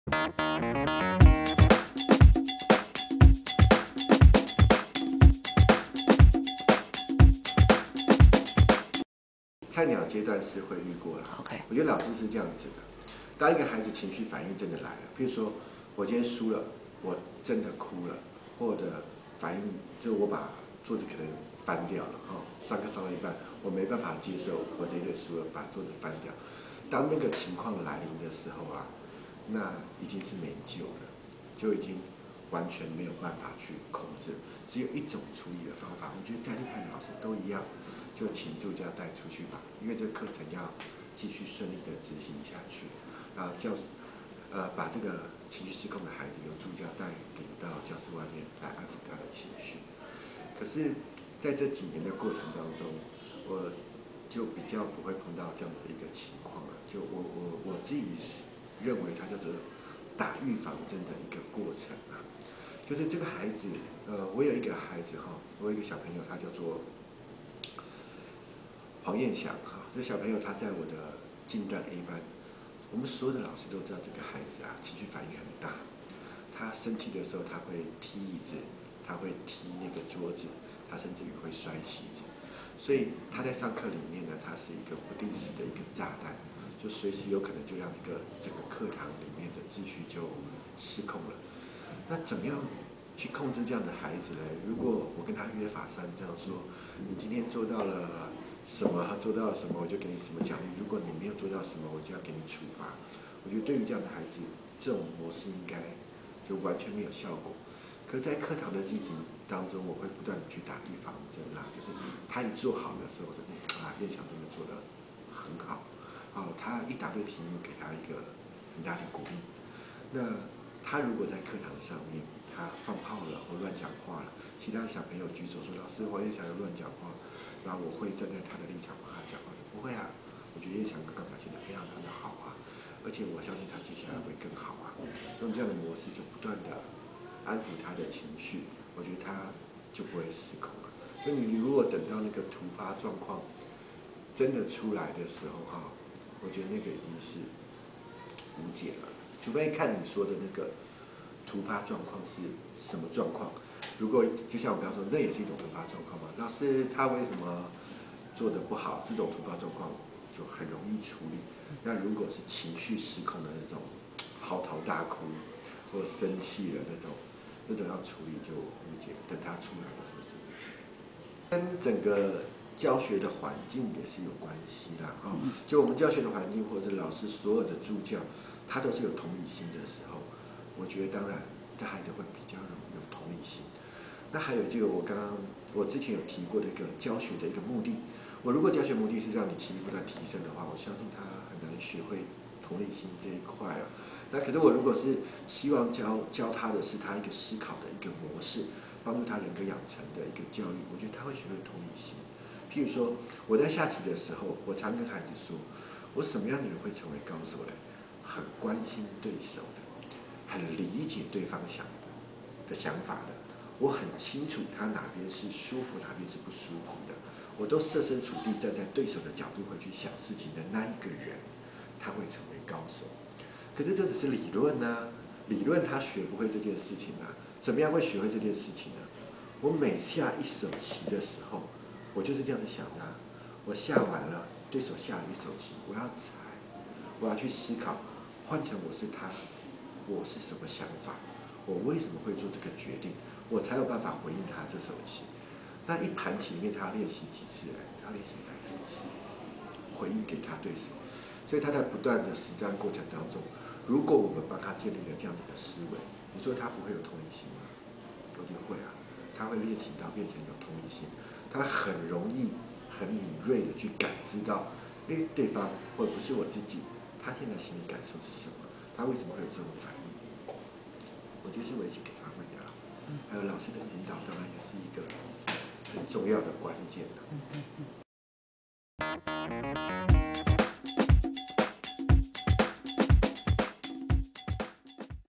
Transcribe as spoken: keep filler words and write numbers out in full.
菜鸟阶段是会遇过了。 OK， 我觉得老师是这样子的：当一个孩子情绪反应真的来了，譬如说我今天输了，我真的哭了，或者反应就我把桌子可能翻掉了，哈、哦，上课上到一半，我没办法接受我这一队输了，把桌子翻掉。当那个情况来临的时候啊，那已经是没救了，就已经完全没有办法去控制。只有一种处理的方法，我觉得再厉害的老师都一样。就请助教带出去吧，因为这个课程要继续顺利的执行下去。啊，教室，呃，把这个情绪失控的孩子由助教带领到教室外面来安抚他的情绪。可是，在这几年的过程当中，我就比较不会碰到这样的一个情况了。就我我我自己认为，它叫做打预防针的一个过程啊。就是这个孩子，呃，我有一个孩子哈，我有一个小朋友，他叫做黄彦祥哈，这小朋友他在我的近段 A 班，我们所有的老师都知道这个孩子啊情绪反应很大，他生气的时候他会踢椅子，他会踢那个桌子，他甚至于会摔棋子，所以他在上课里面呢，他是一个不定时的一个炸弹，就随时有可能就让这个整个课堂里面的秩序就失控了。那怎么样去控制这样的孩子呢？如果我跟他约法三章说，你今天做到了什么，做到了什么，我就给你什么奖励；如果你没有做到什么，我就要给你处罚。我觉得对于这样的孩子，这种模式应该就完全没有效果。可是在课堂的进行当中，我会不断的去打预防针啦，就是他一做好的时候，我就啊，燕翔真的做得很好。哦，他一答对题目，给他一个很大的鼓励。那他如果在课堂上面他放炮了或乱讲话了，其他的小朋友举手说：“老师，黄彦翔又乱讲话。”然后我会站在他的立场帮他讲话。不会啊，我觉得彦翔刚刚表现得非常非常的好啊，而且我相信他接下来会更好啊。用这样的模式就不断的安抚他的情绪，我觉得他就不会失控了。所以你如果等到那个突发状况真的出来的时候哈，我觉得那个已经是无解了。除非看你说的那个突发状况是什么状况。如果就像我刚刚说，那也是一种突发状况嘛。老师他为什么做得不好？这种突发状况就很容易处理。那如果是情绪失控的那种嚎啕大哭或生气了那种，那种要处理就无解。等他出来的时候是无解。跟整个教学的环境也是有关系啦。哦，就我们教学的环境或者是老师所有的助教。他都是有同理心的时候，我觉得当然这孩子会比较有同理心。那还有这个我刚刚我之前有提过的一个教学的一个目的，我如果教学目的是让你情绪不断提升的话，我相信他很难学会同理心这一块啊。那可是我如果是希望教教他的是他一个思考的一个模式，帮助他人格养成的一个教育，我觉得他会学会同理心。譬如说我在下棋的时候，我常跟孩子说，我什么样的人会成为高手呢？很关心对手的，很理解对方想的的想法的，我很清楚他哪边是舒服，哪边是不舒服的，我都设身处地站在对手的角度会去想事情的那一个人，他会成为高手。可是这只是理论啊，理论他学不会这件事情啊，怎么样会学会这件事情呢？我每下一手棋的时候，我就是这样子想的、啊，我下完了，对手下了一手棋，我要猜，我要去思考。换成我是他，我是什么想法？我为什么会做这个决定？我才有办法回应他这手棋。那一盘棋里面，他要练习几次？他要练习一百多次，回应给他对手。所以他在不断的实战过程当中，如果我们帮他建立了这样子的思维，你说他不会有同理心吗？我觉得会啊，他会练习到变成有同理心，他很容易、很敏锐的去感知到，哎，对方或者不是我自己。他现在心理感受是什么？他为什么会有这种反应？我觉得是我一起给他会的，还有老师的引导，当然也是一个很重要的关键的。